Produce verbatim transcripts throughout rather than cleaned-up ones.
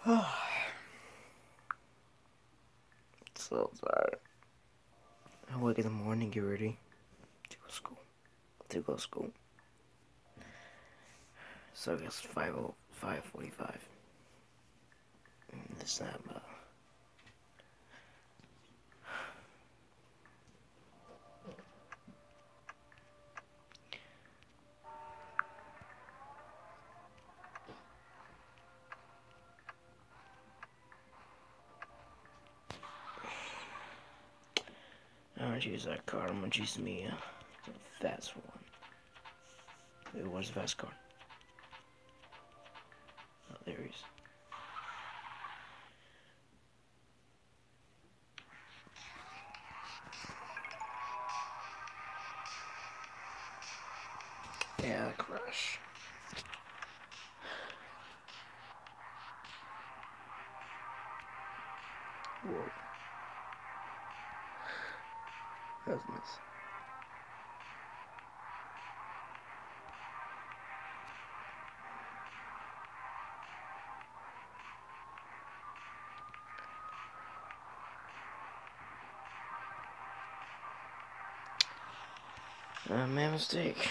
So tired. I wake in the morning, get ready to go to school. To go to school. So I guess five oh five forty five. This time, uh, I'm gonna choose that card. I'm gonna choose me uh, the fast one. It was the fast card. Oh, there he is. Yeah, crush. Whoa. That was nice. Uh, my mistake.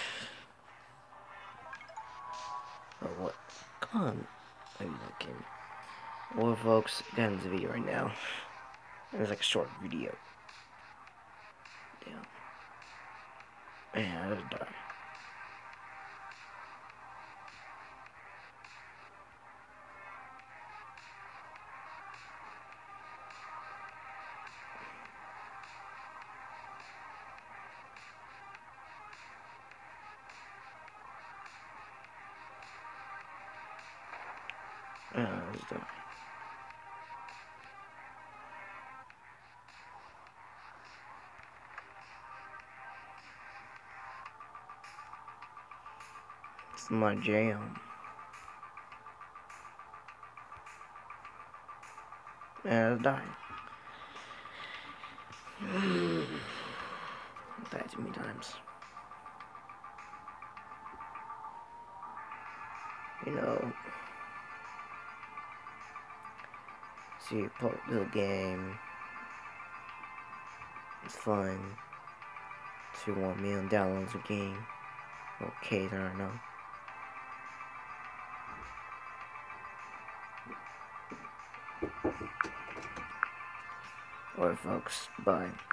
Oh, what? Come on. Maybe that game. Well, folks, got into the video right now. It's like a short video. Yeah. Man, I just died. Yeah, I just died. It's my jam. Man, I just died. I died too many times. You know, see, play the game. It's fun. Two one million downloads a game. Okay, I don't know. Alright, folks. Bye.